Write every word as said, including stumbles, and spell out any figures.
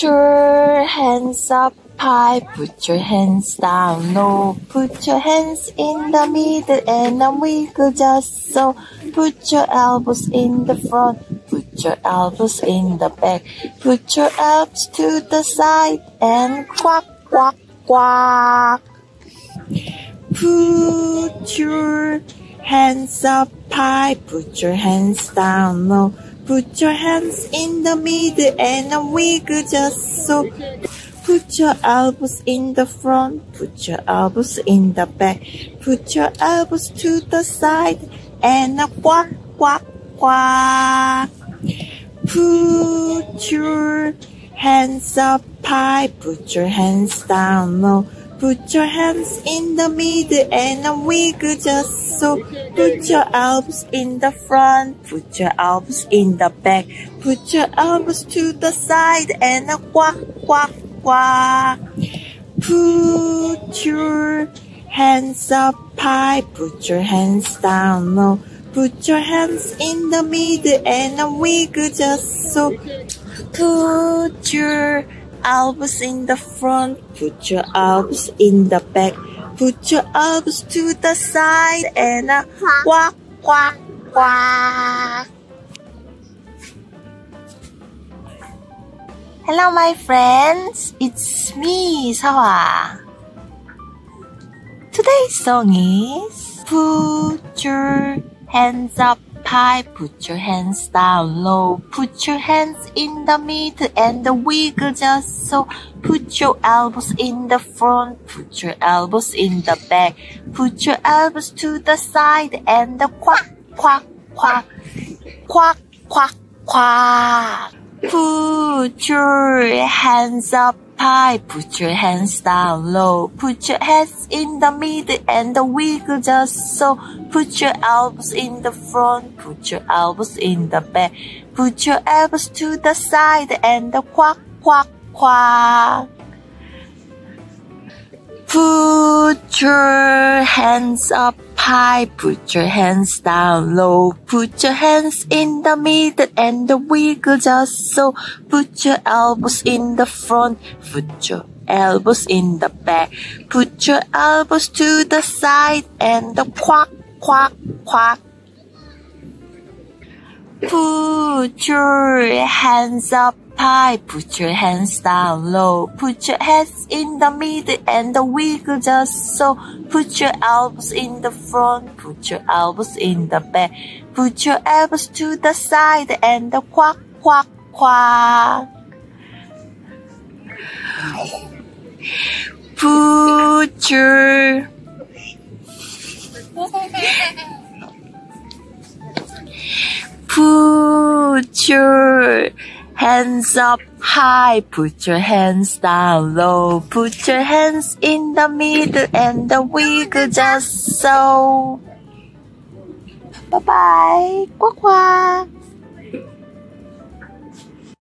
your hands up high, put your hands down low, put your hands in the middle and a wiggle just so. Put your elbows in the front, put your elbows in the back, put your elbows to the side and quack, quack, quack. Put your hands up high, put your hands down low, put your hands in the middle and a wiggle just so. Put your elbows in the front, put your elbows in the back, put your elbows to the side and a quack, quack, quack. Put your hands up high, put your hands down low, put your hands in the middle and a wiggle just so. Put your elbows in the front, put your elbows in the back, put your elbows to the side and a quack, quack, quack. Put your hands up high, put your hands down low, put your hands in the middle and a wiggle just so. Put your elbows in the front, put your elbows in the back, put your elbows to the side and a quack, quack, quack. Hello my friends, it's me, Sawa. Today's song is put your hands up high, put your hands down low, put your hands in the middle and the wiggle just so. Put your elbows in the front, put your elbows in the back, put your elbows to the side and the quack, quack, quack, quack, quack, quack. Put your hands up high, put your hands down low, put your hands in the middle and the wiggle just so. Put your elbows in the front, put your elbows in the back, put your elbows to the side and the quack, quack, quack. Put your hands up high, put your hands down low, put your hands in the middle and the wiggle just so. Put your elbows in the front, put your elbows in the back, put your elbows to the side and the quack, quack, quack. Put your hands up high, put your hands down low, put your hands in the middle and the wiggle just so. Put your elbows in the front, put your elbows in the back, put your elbows to the side and the quack, quack, quack. Put your Put your hands up high, put your hands down low, put your hands in the middle and the wiggle just so. Bye bye. Quack quack.